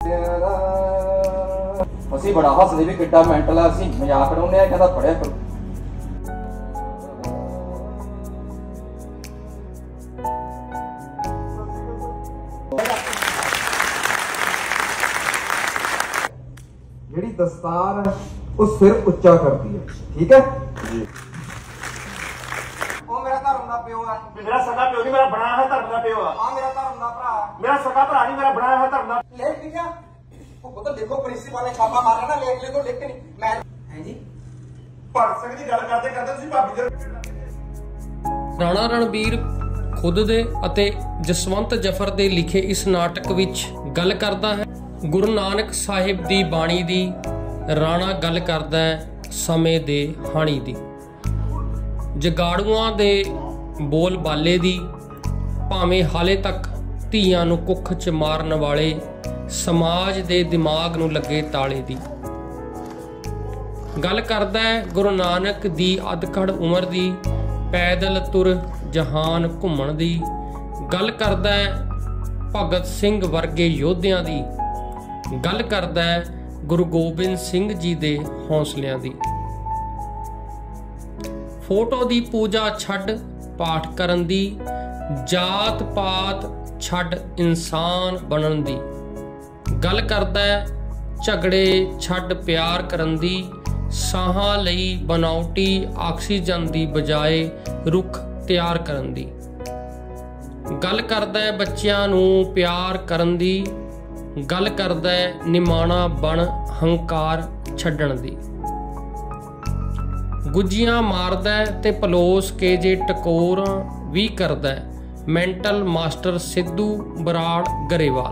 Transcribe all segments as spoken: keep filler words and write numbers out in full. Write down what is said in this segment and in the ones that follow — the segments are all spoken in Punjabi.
ਅਸੀਂ ਬੜਾ ਹੱਸਦੇ ਵੀ ਕਿੱਡਾ ਮੈਂਟਲ ਆ, ਅਸੀਂ ਮਜ਼ਾਕ ਉਡਾਉਂਦੇ ਆ, ਕਹਿੰਦਾ ਪੜਿਆ ਕਰੋ। ਜਿਹੜੀ ਦਸਤਾਰ ਉਹ ਸਿਰ ਉੱਚਾ ਕਰਦੀ ਹੈ, ਠੀਕ ਹੈ ਜੀ। ਉਹ ਮੇਰਾ ਧਰਮ ਦਾ ਪਿਓ ਆ। ਮੇਰਾ ਸਗਾ ਪਿਓ ਨਹੀਂ, ਮੇਰਾ ਬਣਾਇਆ ਹੋਇਆ ਧਰਮ ਦਾ ਪਿਓ ਆ। ਆ ਮੇਰਾ ਧਰਮ ਦਾ ਭਰਾ। ਮੇਰਾ ਸਗਾ ਭਰਾ ਨਹੀਂ, ਮੇਰਾ ਬਣਾਇਆ ਹੋਇਆ ਧਰਮ ਦਾ। ਲਿਖ ਲਿਖਿਆ ਉਹ ਪਤਾ ਦੇਖੋ ਪ੍ਰਿੰਸੀਪਲ ਨੇ ਛਾਪਾ ਮਾਰਨਾ ਨਾ, ਲਿਖ ਲਿਖੋ ਲਿਖ ਕੇ ਨਹੀਂ ਮੈਂ ਹੈ ਜੀ। ਭਗਤ ਸਿੰਘ ਦੀ ਗੱਲ ਕਰਦੇ ਕਰਦੇ ਤੁਸੀਂ ਭਾਬੀ ਦੇ ਰਾਣਾ ਰਣਬੀਰ ਖੁਦ ਦੇ ਅਤੇ ਜਸਵੰਤ ਜਫਰ ਦੇ ਲਿਖੇ ਇਸ ਨਾਟਕ ਵਿੱਚ ਗੱਲ ਕਰਦਾ ਹੈ ਗੁਰੂ ਨਾਨਕ ਸਾਹਿਬ ਦੀ ਬਾਣੀ ਦੀ। ਰਾਣਾ ਗੱਲ ਕਰਦਾ ਹੈ ਸਮੇਂ ਦੇ ਹਾਣੀ ਦੀ, ਜਗਾੜੂਆਂ ਦੇ ਬੋਲ ਬਾਲੇ ਦੀ, ਭਾਵੇਂ ਹਾਲੇ ਤੱਕ ਧੀਆਂ ਨੂੰ ਕੁੱਖ 'ਚ ਮਾਰਨ ਵਾਲੇ ਸਮਾਜ ਦੇ ਦਿਮਾਗ ਨੂੰ ਲੱਗੇ ਤਾਲੇ ਦੀ। ਗੱਲ ਕਰਦਾ ਹੈ ਗੁਰੂ ਨਾਨਕ ਦੀ ਅਧਖੜ ਉਮਰ ਦੀ, ਪੈਦਲ ਤੁਰ ਜਹਾਨ ਘੁੰਮਣ ਦੀ। ਗੱਲ ਕਰਦਾ ਹੈ ਭਗਤ ਸਿੰਘ ਵਰਗੇ ਯੋਧਿਆਂ ਦੀ। ਗੱਲ ਕਰਦਾ ਹੈ ਗੁਰੂ ਗੋਬਿੰਦ ਸਿੰਘ ਜੀ ਦੇ ਹੌਸਲਿਆਂ ਦੀ। ਫੋਟੋ ਦੀ ਪੂਜਾ ਛੱਡ ਪਾਠ ਕਰਨ ਦੀ, ਜਾਤ ਪਾਤ ਛੱਡ ਇਨਸਾਨ ਬਣਨ ਦੀ। ਗੱਲ ਕਰਦਾ ਹੈ ਝਗੜੇ ਛੱਡ ਪਿਆਰ ਕਰਨ ਦੀ, ਸਾਹਾਂ ਲਈ ਬਨਾਵਟੀ ਆਕਸੀਜਨ ਦੀ ਬਜਾਏ ਰੁੱਖ ਤਿਆਰ ਕਰਨ ਦੀ। ਗੱਲ ਕਰਦਾ ਹੈ ਬੱਚਿਆਂ ਨੂੰ ਪਿਆਰ ਕਰਨ ਦੀ। ਗੱਲ ਕਰਦਾ ਹੈ ਨਿਮਾਣਾ ਬਣ ਹੰਕਾਰ ਛੱਡਣ ਦੀ। ਗੁੱਜੀਆਂ ਮਾਰਦਾ ਤੇ ਪਲੋਸ ਕੇ ਜੇ ਟਕੋਰਾਂ ਵੀ ਕਰਦਾ ਹੈ ਮੈਂਟਲ ਮਾਸਟਰ ਸਿੱਧੂ ਬਰਾੜ ਗਰੇਵਾਲ।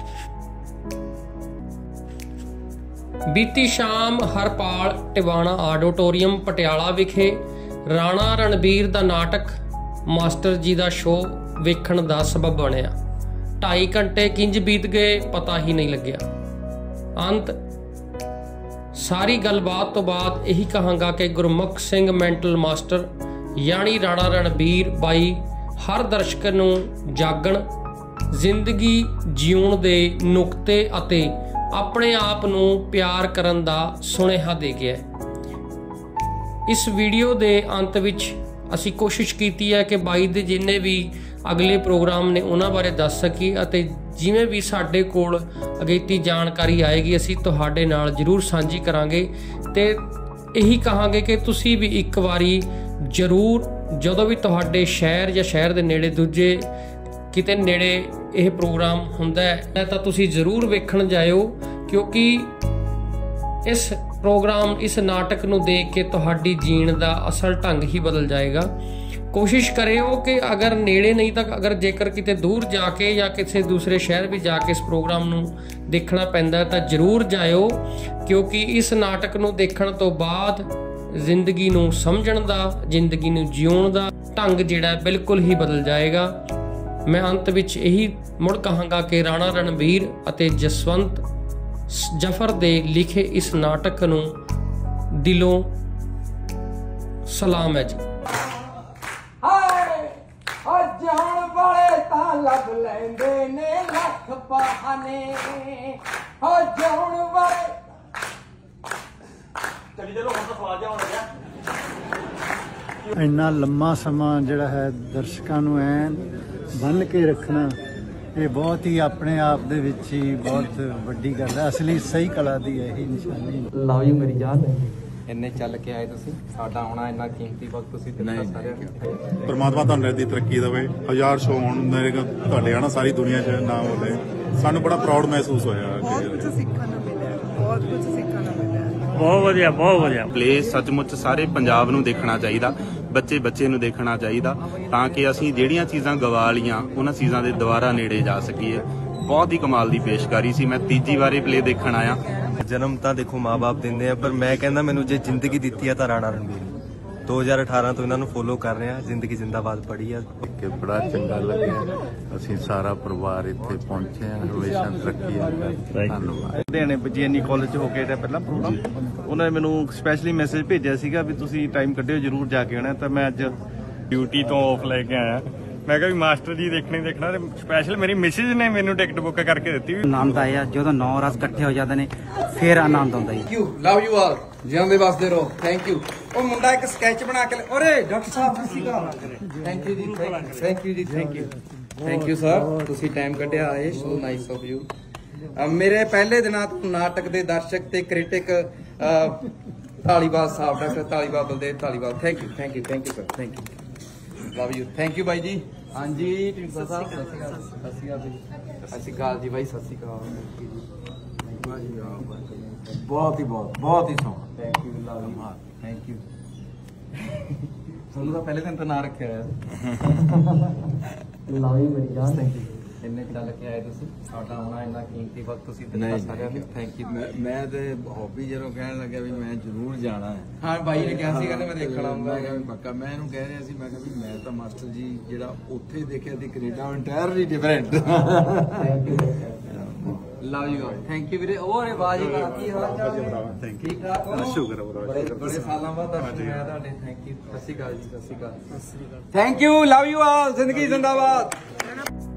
ਬੀਤੀ ਸ਼ਾਮ ਹਰਪਾਲ ਟਿਵਾਣਾ ਆਡੀਟੋਰੀਅਮ ਪਟਿਆਲਾ ਵਿਖੇ ਰਾਣਾ ਰਣਬੀਰ ਦਾ ਨਾਟਕ ਮਾਸਟਰ ਜੀ ਦਾ ਸ਼ੋਅ ਵੇਖਣ ਦਾ ਸਬਬ ਬਣਿਆ। ਢਾਈ ਘੰਟੇ ਕਿੰਜ ਬੀਤ ਗਏ ਪਤਾ ਹੀ ਨਹੀਂ ਲੱਗਿਆ। ਅੰਤ ਸਾਰੀ ਗੱਲਬਾਤ ਤੋਂ ਬਾਅਦ ਇਹੀ ਕਹਾਂਗਾ ਕਿ ਗੁਰਮੁਖ ਸਿੰਘ ਮੈਂਟਲ ਮਾਸਟਰ ਯਾਨੀ ਰਾਣਾ ਰਣਬੀਰ ਬਾਈ ਹਰ ਦਰਸ਼ਕ ਨੂੰ ਜਾਗਣ, ਜ਼ਿੰਦਗੀ ਜਿਉਣ ਦੇ ਨੁਕਤੇ ਅਤੇ ਆਪਣੇ ਆਪ ਨੂੰ ਪਿਆਰ ਕਰਨ ਦਾ ਸੁਨੇਹਾ ਦੇ ਗਿਆ। ਇਸ ਵੀਡੀਓ ਦੇ ਅੰਤ ਵਿੱਚ ਅਸੀਂ ਕੋਸ਼ਿਸ਼ ਕੀਤੀ ਹੈ ਕਿ ਬਾਈ ਦੇ ਜਿੰਨੇ ਵੀ ਅਗਲੇ ਪ੍ਰੋਗਰਾਮ ਨੇ ਉਹਨਾਂ ਬਾਰੇ ਦੱਸ ਸਕੀ, ਅਤੇ ਜਿਵੇਂ ਵੀ ਸਾਡੇ ਕੋਲ ਅਗੇਤੀ ਜਾਣਕਾਰੀ ਆਏਗੀ ਅਸੀਂ ਤੁਹਾਡੇ ਨਾਲ ਜ਼ਰੂਰ ਸਾਂਝੀ ਕਰਾਂਗੇ। ਤੇ ਇਹੀ ਕਹਾਂਗੇ ਕਿ ਤੁਸੀਂ ਵੀ ਇੱਕ ਵਾਰੀ ਜ਼ਰੂਰ ਜਦੋਂ ਵੀ ਤੁਹਾਡੇ ਸ਼ਹਿਰ ਜਾਂ ਸ਼ਹਿਰ ਦੇ ਨੇੜੇ ਦੂਜੇ ਕਿਤੇ ਨੇੜੇ ਇਹ ਪ੍ਰੋਗਰਾਮ ਹੁੰਦਾ ਹੈ ਤਾਂ ਤੁਸੀਂ ਜ਼ਰੂਰ ਵੇਖਣ ਜਾਇਓ, ਕਿਉਂਕਿ ਇਸ ਪ੍ਰੋਗਰਾਮ ਇਸ ਨਾਟਕ ਨੂੰ ਦੇਖ ਕੇ ਤੁਹਾਡੀ ਜੀਣ ਦਾ ਅਸਲ ਢੰਗ ਹੀ ਬਦਲ ਜਾਏਗਾ। ਕੋਸ਼ਿਸ਼ ਕਰਿਓ ਕਿ ਅਗਰ ਨੇੜੇ ਨਹੀਂ ਤਾਂ ਅਗਰ ਜੇਕਰ ਕਿਤੇ ਦੂਰ ਜਾ ਕੇ ਜਾਂ ਕਿਸੇ ਦੂਸਰੇ ਸ਼ਹਿਰ ਵੀ ਜਾ ਕੇ ਇਸ ਪ੍ਰੋਗਰਾਮ ਨੂੰ ਦੇਖਣਾ ਪੈਂਦਾ ਤਾਂ ਜ਼ਰੂਰ ਜਾਇਓ, ਕਿਉਂਕਿ ਇਸ ਨਾਟਕ ਨੂੰ ਦੇਖਣ ਤੋਂ ਬਾਅਦ ਜ਼ਿੰਦਗੀ ਨੂੰ ਸਮਝਣ ਦਾ, ਜ਼ਿੰਦਗੀ ਨੂੰ ਜਿਉਣ ਦਾ ਢੰਗ ਜਿਹੜਾ ਬਿਲਕੁਲ ਹੀ ਬਦਲ ਜਾਏਗਾ। ਮੈਂ ਅੰਤ ਵਿੱਚ ਇਹੀ ਮੁੜ ਕਹਾਂਗਾ ਕਿ ਰਾਣਾ ਰਣਬੀਰ ਅਤੇ ਜਸਵੰਤ ਜਫਰ ਦੇ ਲਿਖੇ ਇਸ ਨਾਟਕ ਨੂੰ ਦਿਲੋਂ ਸਲਾਮ ਹੈ ਜੀ। ਅੱਜ ਹੁਣ ਵਾਲੇ ਤਾਂ ਲੱਭ ਲੈਂਦੇ ਨੇ ਲੱਖ ਬਹਾਨੇ, ਅੱਜ ਹੁਣ ਵਾਲੇ ਚਲੀ ਚਲੋ ਹੁਣ ਤਾਂ ਸਵਾਲ ਜਿਹਾ ਹੋਣ ਲੱਗਿਆ। ਇੰਨਾ ਲੰਮਾ ਸਮਾਂ ਜਿਹੜਾ ਹੈ ਦਰਸ਼ਕਾਂ ਨੂੰ ਐਨ ਬੰਨ੍ਹ ਕੇ ਰੱਖਣਾ, ਇਹ ਬਹੁਤ ਹੀ ਆਪਣੇ ਆਪ ਦੇ ਵਿੱਚ ਹੀ ਬਹੁਤ ਵੱਡੀ ਗੱਲ ਹੈ। ਅਸਲੀ ਸਹੀ ਕਲਾ ਦੀ ਇਹੀ ਨਿਸ਼ਾਨੀ। ਲਵ ਯੂ ਮੇਰੀ ਜਾਨ। ਇੰਨੇ ਚੱਲ ਕੇ ਆਏ ਤੁਸੀਂ, ਸਾਡਾ ਆਉਣਾ ਇੰਨਾ ਕੀਮਤੀ ਵਕਤ ਤੁਸੀਂ ਦਿੱਤਾ ਸਾਰਿਆਂ ਨੂੰ। ਪਰਮਾਤਮਾ ਤੁਹਾਨੂੰ ਦੀ ਤਰੱਕੀ ਦੇਵੇ, ਹਜ਼ਾਰ ਸ਼ੋਅ ਹੋਣ ਮੇਰੇ ਤੁਹਾਡੇ ਆਣਾ ਸਾਰੀ ਦੁਨੀਆ 'ਚ ਨਾਮ ਹੋਵੇ। ਸਾਨੂੰ ਬੜਾ ਪ੍ਰਾਊਡ ਮਹਿਸੂਸ ਹੋਇਆ। ਬਹੁਤ ਕੁਝ ਸਿੱਖਣ ਨੂੰ ਮਿਲਿਆ, ਬਹੁਤ ਕੁਝ ਸਿੱਖਣ ਨੂੰ ਮਿਲਿਆ। ਬਹੁਤ ਵਧੀਆ, ਬਹੁਤ ਵਧੀਆ ਪਲੇ ਸੱਚਮੁੱਚ ਸਾਰੇ ਪੰਜਾਬ ਨੂੰ ਦੇਖਣਾ ਚਾਹੀਦਾ, ਬੱਚੇ ਬੱਚੇ ਨੂੰ ਦੇਖਣਾ ਚਾਹੀਦਾ, ਤਾਂ ਕਿ ਅਸੀਂ ਜਿਹੜੀਆਂ ਚੀਜ਼ਾਂ ਗਵਾ ਲੀਆਂ ਉਹਨਾਂ ਚੀਜ਼ਾਂ ਦੇ ਦੁਬਾਰਾ ਨੇੜੇ ਜਾ ਸਕੀਏ। ਬਹੁਤ ਹੀ ਕਮਾਲ ਦੀ ਪੇਸ਼ਕਾਰੀ ਸੀ। ਮੈਂ ਤੀਜੀ ਵਾਰੀ ਪਲੇ ਦੇਖਣ ਆਇਆ। ਜਨਮ ਤਾਂ ਦੇਖੋ ਮਾਂ-ਬਾਪ ਦਿੰਦੇ ਆ, ਪਰ ਮੈਂ ਕਹਿੰਦਾ ਮੈਨੂੰ ਜੇ ਜ਼ਿੰਦਗੀ ਦਿੱਤੀ ਆ ਤਾਂ ਰਾਣਾ ਰਣਬੀਰ। ਦੋ ਹਜ਼ਾਰ ਅਠਾਰਾਂ ਤੋਂ ਇਹਨਾਂ ਨੂੰ ਫੋਲੋ ਕਰ ਰਹੇ ਆ। ਜ਼ਿੰਦਗੀ ਜ਼ਿੰਦਾਬਾਦ ਪੜ੍ਹੀ ਆ ਕਿ ਬੜਾ ਚੰਗਾ ਲੱਗਿਆ। ਅਸੀਂ ਸਾਰਾ ਪਰਿਵਾਰ ਇੱਥੇ ਪਹੁੰਚੇ ਹਾਂ। ਹਮੇਸ਼ਾ ਤਰੱਕੀ ਹੈ। ਧੰਨਵਾਦ। ਲੁਧਿਆਣੇ ਬਜੀਐਨਈ ਕਾਲਜ 'ਚ ਹੋ ਕੇ ਪਹਿਲਾਂ ਪ੍ਰੋਗਰਾਮ, ਉਹਨਾਂ ਨੇ ਮੈਨੂੰ ਸਪੈਸ਼ਲੀ ਮੈਸੇਜ ਭੇਜਿਆ ਸੀਗਾ ਵੀ ਤੁਸੀਂ ਟਾਈਮ ਕੱਢਿਓ ਜ਼ਰੂਰ ਜਾ ਕੇ ਆਉਣਾ। ਤਾਂ ਮੈਂ ਅੱਜ ਡਿਊਟੀ ਤੋਂ ਆਫ ਲੈ ਕੇ ਆਇਆ। ਮੈਂ ਕਿਹਾ ਵੀ ਮਾਸਟਰ ਜੀ ਦੇਖਣੇ ਦੇਖਣਾ ਤੇ ਸਪੈਸ਼ਲ ਮੇਰੀ ਮਿਸਿਜ ਨੇ ਮੈਨੂੰ ਟਿਕਟ ਬੁੱਕ ਕਰਕੇ ਦਿੱਤੀ। ਆਨੰਦ ਆਇਆ ਜਦੋਂ ਨੌ ਰਸ ਇਕੱਠੇ ਹੋ ਜਾਂਦੇ ਨੇ ਫੇਰ ਆਨੰਦ ਆਉਂਦਾ ਜੀ। Thank you, love you all, ਜਿਉਂਦੇ ਵਸਦੇ ਰਹੋ। Thank you. ਉਹ ਮੁੰਡਾ ਇੱਕ ਸਕੈਚ ਬਣਾ ਕੇ ਓਰੇ ਡਾਕਟਰ ਸਾਹਿਬ ਸਤਿ ਸ਼੍ਰੀ ਅਕਾਲ। ਥੈਂਕ ਯੂ ਜੀ, ਥੈਂਕ ਯੂ ਜੀ, thank you, thank you sir, ਤੁਸੀਂ ਟਾਈਮ ਕੱਢਿਆ ਆਏ, ਸੋ ਨਾਈਸ ਆਫ ਯੂ। ਮੇਰੇ ਪਹਿਲੇ ਦਿਨਾਂ ਤੋਂ ਨਾਟਕ ਦੇ ਦਰਸ਼ਕ ਤੇ ਕ੍ਰਿਟਿਕ ਧਾਲੀਵਾਲ ਸਾਹਿਬ, doctor Dhaliwal, Baldev Dhaliwal, thank you, thank you, thank you sir, thank you, love you, thank you ਬਾਈ ਜੀ। ਹਾਂਜੀ ਢੀਂਡਸਾ ਸਾਹਿਬ ਸਤਿ ਸ਼੍ਰੀ ਅਕਾਲ, ਸਤਿ ਸ਼੍ਰੀ ਅਕਾਲ ਜੀ, ਸਤਿ ਸ਼੍ਰੀ ਅਕਾਲ ਜੀ ਬਾਈ, ਸਤਿ ਸ਼੍ਰੀ ਅਕਾਲ। ਬਹੁਤ ਹੀ ਬਹੁਤ ਬਹੁਤ ਹੀ ਸੋਹਣਾ, thank you, love you, thank you. ਤੁਹਾਨੂੰ ਤਾਂ ਪਹਿਲੇ ਦਿਨ ਤੋਂ ਨਾਂ ਰੱਖਿਆ ਹੋਇਆ ਸੀ। ਲਵ ਯੂ ਮੇਰੀ ਜਾਨ, ਥੈਂਕ ਯੂ। ਇੰਨੇ ਚੱਲ ਕੇ ਆਏ ਤੁਸੀਂ, ਸਾਡਾ ਆਉਣਾ ਇੰਨਾ ਕੀਮਤੀ ਵਕਤ ਤੁਸੀਂ ਦਿੱਤਾ ਸਾਰਿਆਂ ਨੂੰ, ਥੈਂਕ ਯੂ। ਮੈਂ ਤੇ ਹੌਬੀ ਜਦੋਂ ਕਹਿਣ ਲੱਗਿਆ ਵੀ ਮੈਂ ਜ਼ਰੂਰ ਜਾਣਾ ਹੈ। ਹਾਂ ਬਾਈ ਨੇ ਕਿਹਾ ਸੀ ਕਹਿੰਦੇ ਮੈਂ ਦੇਖਣ ਆਉਂਗਾ। ਮੈਂ ਕਿਹਾ ਵੀ ਪੱਕਾ, ਮੈਂ ਇਹਨੂੰ ਕਹਿ ਰਿਹਾ ਸੀ, ਮੈਂ ਕਿਹਾ ਵੀ ਮੈਂ ਤਾਂ ਮਾਸਟਰ ਜੀ ਜਿਹੜਾ ਉੱਥੇ ਦੇਖਿਆ ਤੇ Canada entirely different. Thank you, love you, thank you ਵੀਰੇ। ਉਹ ਰੇ ਬਾਜੀ ਕੀ ਹਾਲ ਚਾਲ ਹੈ? ਠੀਕ ਠਾਕ, ਸ਼ੁਕਰ ਹੈ ਬੜੇ ਬੜੇ ਸਾਲਾਂ ਬਾਅਦ ਦਰਸ਼ਨ ਹੋਇਆ ਤੁਹਾਡੇ, ਥੈਂਕ ਯੂ। ਸਤਿ ਸ਼੍ਰੀ ਅਕਾਲ ਜੀ, ਸਤਿ ਸ਼੍ਰੀ ਅਕਾਲ, thank you, love you all, ਜ਼ਿੰਦਗੀ ਜ਼ਿੰਦਾਬਾਦ।